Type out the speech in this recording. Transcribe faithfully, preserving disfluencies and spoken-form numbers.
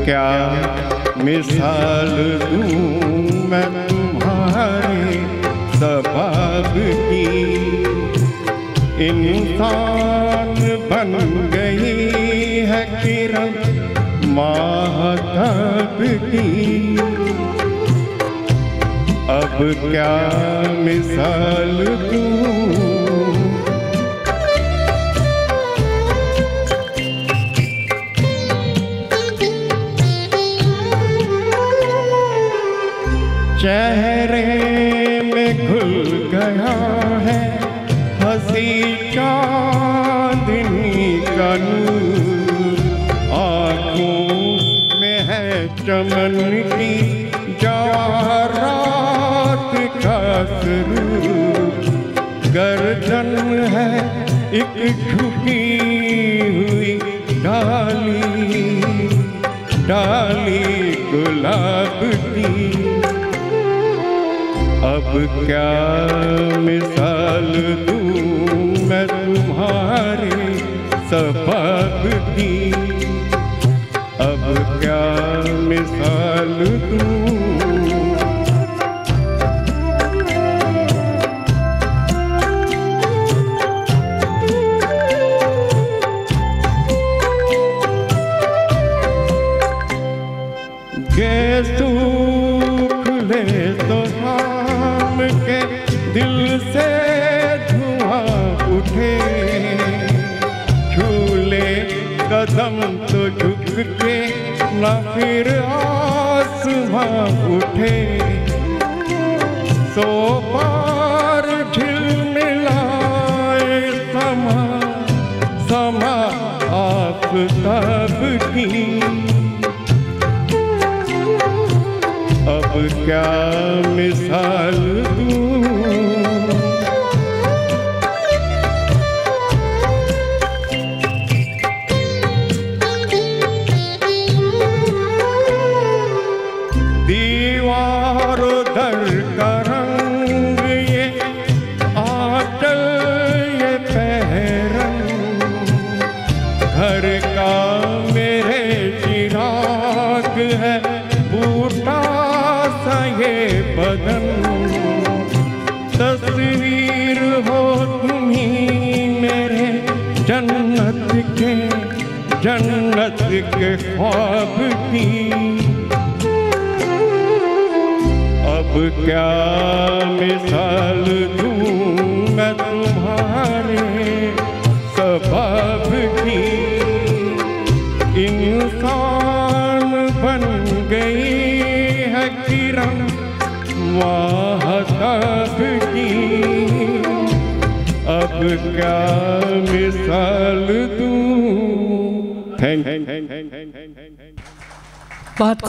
क्या मिसाल दूं मैं तुम्हारे सबब की। इंसान बन गई है किरण माहताब की। अब क्या मिसाल दूं। चेहरे में घुल गया है हंसी चांदनी का नूर। आँखों में है चमन की जवाहरात का सुरूर। गर्दन है एक झुकी हुई डाली डाली गुलाब की। अब क्या मिसाल दूं मैं तुम्हारे सबब की। अब क्या मिसाल दूं। ये सूख ले तो के दिल से धुआं उठे। झूले कदम तो झुक के न फिर आसमां उठे। सो पार झिलमिलाए समा समा आफताब की। अब क्या मिसाल दूं। दीवारों दर का रंग ये आंचल ये पहरन। घर का मेरे चिराग है बूटा ये बदन। तस्वीर हो तुम्ही मेरे जन्नत के जन्नत के ख्वाब की। अब क्या मिसाल दूं मैं तुम्हारे सबब की। इंसान बन गई किरण माहताब की। अब क्या मिसाल दूं। थैंक